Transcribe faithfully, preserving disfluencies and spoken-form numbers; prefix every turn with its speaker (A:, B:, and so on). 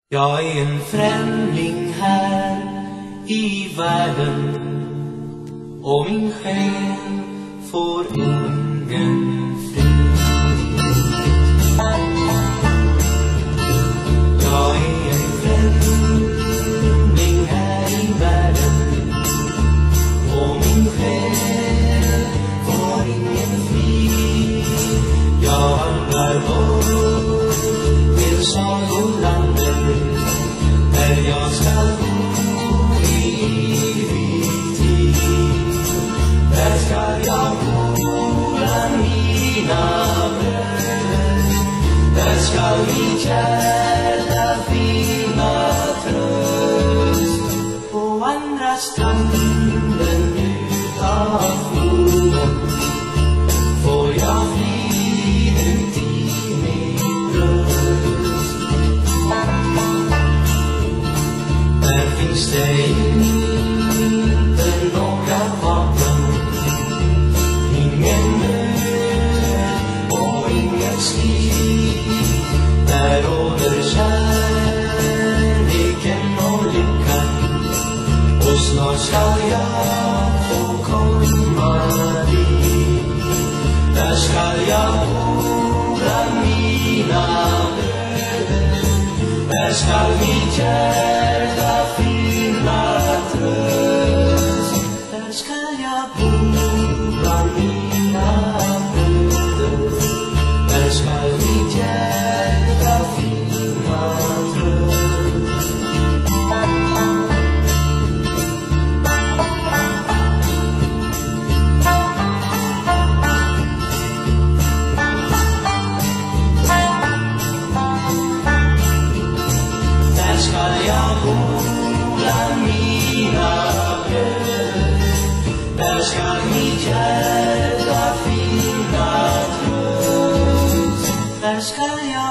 A: Jag är en främling här i världen, och min själ får ingen frid. Jag är en främling här i världen, och min själ får ingen frid. Jag vandrar bort till sagolandet, där jag skall bo i evig tid. Där skall jag bo bland mina bröder, där skall mitt hjärta finna tröst. På andra stranden utav floden får jag frid ut i min bröst. Där finns det inte några vapen, ingen nöd och inget strid. Där råder kärleken och lyckan, och snart skall jag få komma dit. Där skall jag bo bland mina bröder, där skall mitt hjärta finna tröst. Där skall jag bo bland mina bröder, där skall mitt hjärta finna tröst. Där skall jag bo bland mina bröder, där skall mitt hjärta finna tröst. Där skall jag